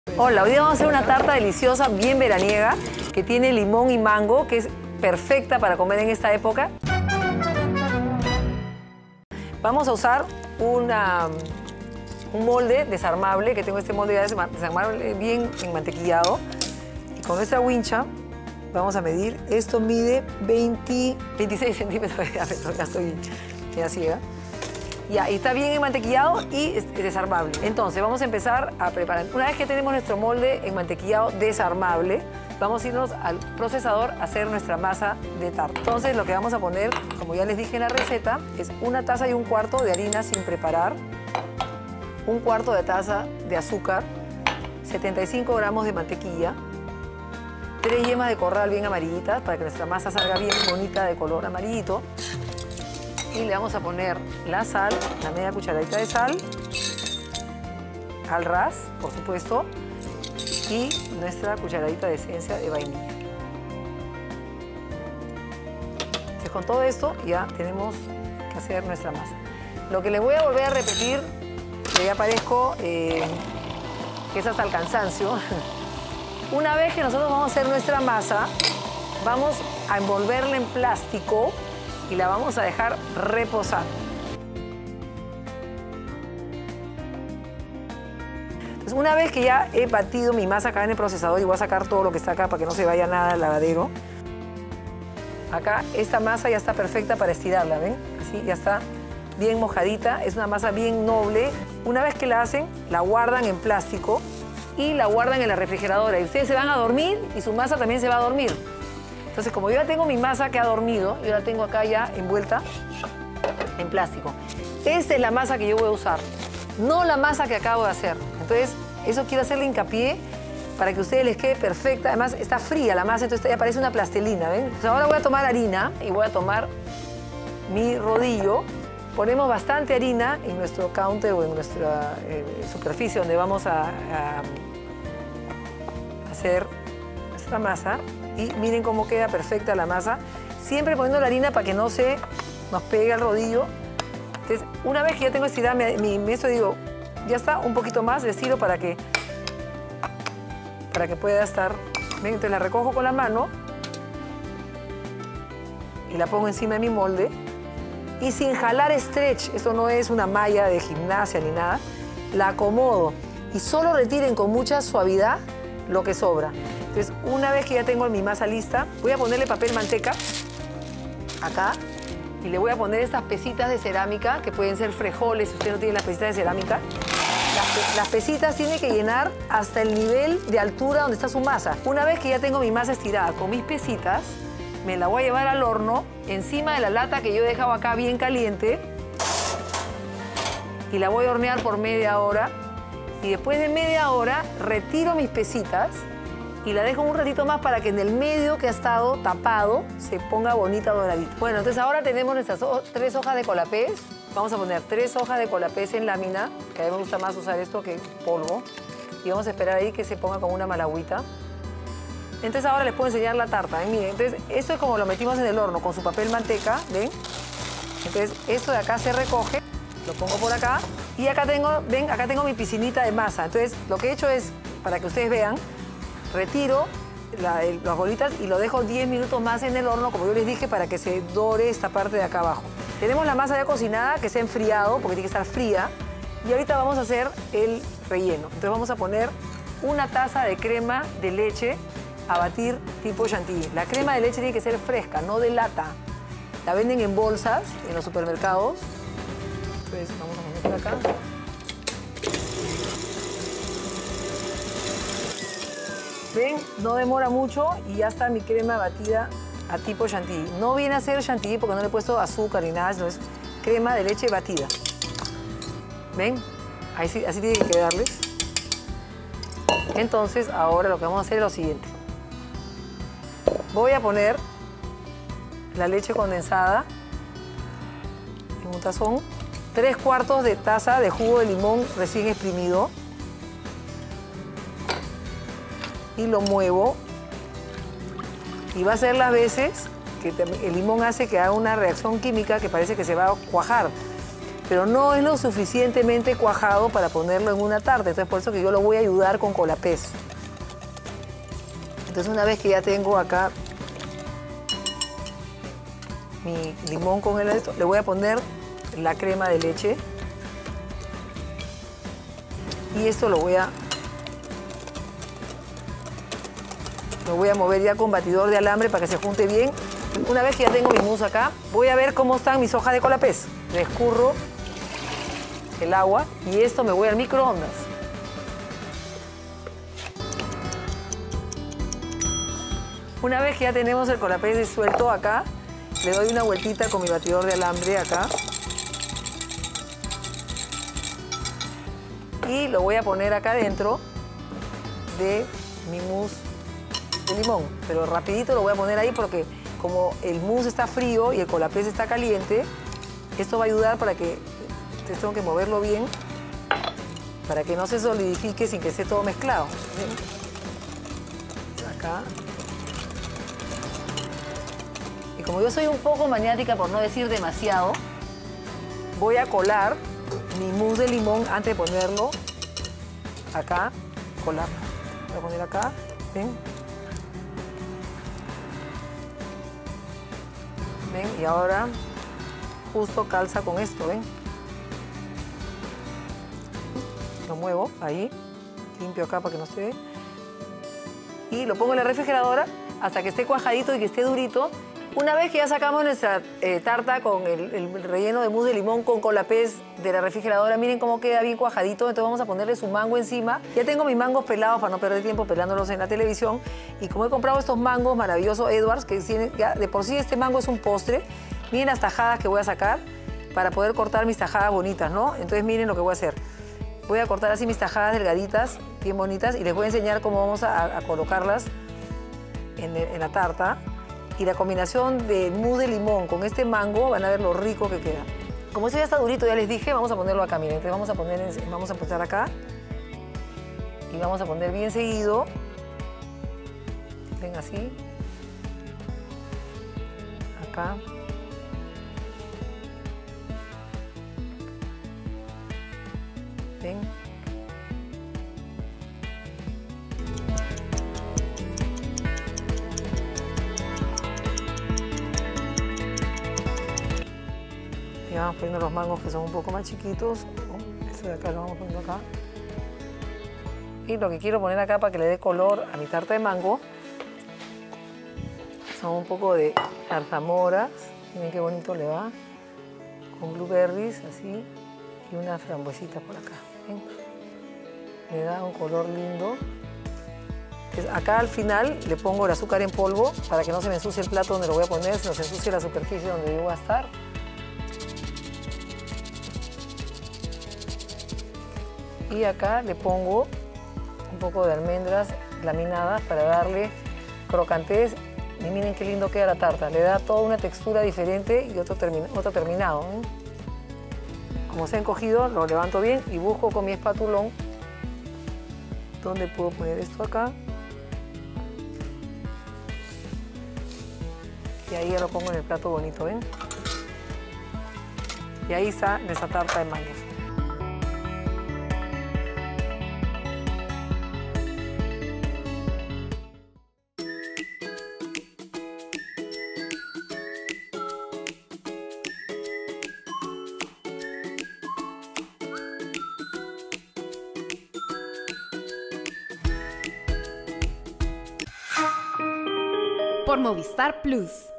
Hola, hoy día vamos a hacer una tarta deliciosa, bien veraniega, que tiene limón y mango, que es perfecta para comer en esta época. Vamos a usar un molde desarmable, que tengo este molde ya desarmable bien enmantequillado. Y con nuestra wincha vamos a medir. Esto mide 26 centímetros de diámetro, ya estoy ya ciega. Ya, y está bien enmantequillado y es desarmable. Entonces, vamos a empezar a preparar. Una vez que tenemos nuestro molde enmantequillado desarmable, vamos a irnos al procesador a hacer nuestra masa de tarta. Entonces, lo que vamos a poner, como ya les dije en la receta, es 1 taza y 1/4 de harina sin preparar, 1/4 de taza de azúcar, 75 gramos de mantequilla, 3 yemas de corral bien amarillitas para que nuestra masa salga bien bonita de color amarillito. Y le vamos a poner la sal, la media cucharadita de sal, al ras, por supuesto, y nuestra cucharadita de esencia de vainilla. Entonces, con todo esto ya tenemos que hacer nuestra masa. Lo que les voy a volver a repetir, que ya parezco que es hasta el cansancio. Una vez que nosotros vamos a hacer nuestra masa, vamos a envolverla en plástico y la vamos a dejar reposar. Entonces, una vez que ya he batido mi masa acá en el procesador, y voy a sacar todo lo que está acá para que no se vaya nada al lavadero. Acá esta masa ya está perfecta para estirarla, ¿ven? Así ya está bien mojadita, es una masa bien noble. Una vez que la hacen, la guardan en plástico y la guardan en la refrigeradora. Y ustedes se van a dormir y su masa también se va a dormir. Entonces, como yo ya tengo mi masa que ha dormido, yo la tengo acá ya envuelta en plástico. Esta es la masa que yo voy a usar, no la masa que acabo de hacer. Entonces, eso quiero hacerle hincapié para que a ustedes les quede perfecta. Además, está fría la masa, entonces ya parece una plastilina, ¿ven? Entonces, ahora voy a tomar harina y voy a tomar mi rodillo. Ponemos bastante harina en nuestro counter o en nuestra superficie donde vamos a hacer nuestra masa. Y miren cómo queda perfecta la masa. Siempre poniendo la harina para que no se nos pegue al rodillo. Entonces, una vez que ya tengo estirada esto, digo, ya está, un poquito más, le estiro para que pueda estar. ¿Ven? Entonces la recojo con la mano y la pongo encima de mi molde. Y sin jalar stretch, esto no es una malla de gimnasia ni nada, la acomodo. Y solo retiren con mucha suavidad lo que sobra. Entonces, una vez que ya tengo mi masa lista, voy a ponerle papel manteca acá y le voy a poner estas pesitas de cerámica, que pueden ser frijoles si usted no tiene las pesitas de cerámica. Las pesitas tienen que llenar hasta el nivel de altura donde está su masa. Una vez que ya tengo mi masa estirada con mis pesitas, me la voy a llevar al horno encima de la lata que yo he dejado acá bien caliente y la voy a hornear por media hora. Y después de media hora retiro mis pesitas y la dejo un ratito más para que en el medio que ha estado tapado se ponga bonita doradita. Bueno, entonces ahora tenemos nuestras 3 hojas de colapés. Vamos a poner 3 hojas de colapés en lámina, que a mí me gusta más usar esto que polvo. Y vamos a esperar ahí que se ponga como una malagüita. Entonces ahora les puedo enseñar la tarta, ¿ven? Miren, entonces esto es como lo metimos en el horno con su papel manteca, ¿ven? Entonces esto de acá se recoge, lo pongo por acá. Y acá tengo, ven, acá tengo mi piscinita de masa. Entonces lo que he hecho es, para que ustedes vean, retiro las bolitas y lo dejo 10 minutos más en el horno, como yo les dije, para que se dore esta parte de acá abajo. Tenemos la masa ya cocinada, que se ha enfriado, porque tiene que estar fría. Y ahorita vamos a hacer el relleno. Entonces vamos a poner 1 taza de crema de leche a batir tipo chantilly. La crema de leche tiene que ser fresca, no de lata. La venden en bolsas en los supermercados. Entonces vamos a poner acá. Ven, no demora mucho y ya está mi crema batida a tipo chantilly. No viene a ser chantilly porque no le he puesto azúcar ni nada, sino es crema de leche batida. ¿Ven? Así tiene que quedarles. Entonces, ahora lo que vamos a hacer es lo siguiente. Voy a poner la leche condensada en un tazón. 3/4 de taza de jugo de limón recién exprimido. Y lo muevo. Y va a ser las veces que el limón hace que haga una reacción química que parece que se va a cuajar. pero no es lo suficientemente cuajado para ponerlo en una tarta. Entonces por eso que yo lo voy a ayudar con Colapés. Entonces una vez que ya tengo acá mi limón con esto, le voy a poner la crema de leche. Y esto lo voy a mover ya con batidor de alambre para que se junte bien. Una vez que ya tengo mi mousse acá, voy a ver cómo están mis hojas de Colapés. Le escurro el agua y esto me voy al microondas. Una vez que ya tenemos el Colapés disuelto acá, le doy una vueltita con mi batidor de alambre acá. Y lo voy a poner acá dentro de mi mousse de limón. Pero rapidito lo voy a poner ahí porque como el mousse está frío y el Colapés está caliente, esto va a ayudar para que, tengo que moverlo bien, para que no se solidifique sin que esté todo mezclado. ¿Ven? Acá. Y como yo soy un poco maniática, por no decir demasiado, voy a colar mi mousse de limón antes de ponerlo acá, colarlo. Voy a poner acá, ¿ven? ¿Ven? Y ahora justo calza con esto, ¿ven? Lo muevo ahí, limpio acá para que no se ve. Y lo pongo en la refrigeradora hasta que esté cuajadito y que esté durito. Una vez que ya sacamos nuestra tarta con el relleno de mousse de limón con Colapés de la refrigeradora, miren cómo queda bien cuajadito. Entonces vamos a ponerle su mango encima. Ya tengo mis mangos pelados para no perder tiempo pelándolos en la televisión. Y como he comprado estos mangos maravillosos Edwards, que tienen, ya de por sí este mango es un postre, miren las tajadas que voy a sacar para poder cortar mis tajadas bonitas, ¿no? Entonces miren lo que voy a hacer. Voy a cortar así mis tajadas delgaditas, bien bonitas, y les voy a enseñar cómo vamos a colocarlas en la tarta. Y la combinación de mousse de limón con este mango, van a ver lo rico que queda. Como esto ya está durito, ya les dije, vamos a ponerlo acá, miren. Entonces vamos a empezar acá y vamos a poner bien seguido. Ven así. Acá. Ven. Y vamos poniendo los mangos que son un poco más chiquitos. Este de acá lo vamos poniendo acá. Y lo que quiero poner acá para que le dé color a mi tarta de mango son un poco de zarzamoras. Miren qué bonito le va. Con blueberries así. Y unas frambuesitas por acá. ¿Ven? Le da un color lindo. Acá al final le pongo el azúcar en polvo para que no se me ensucie el plato donde lo voy a poner, sino se ensucie la superficie donde yo voy a estar. Y acá le pongo un poco de almendras laminadas para darle crocantez. Y miren qué lindo queda la tarta. Le da toda una textura diferente y otro terminado. Como se ha encogido, lo levanto bien y busco con mi espátulón dónde puedo poner esto acá. Y ahí ya lo pongo en el plato bonito, ¿ven? Y ahí está nuestra tarta de mangos. Por Movistar Plus.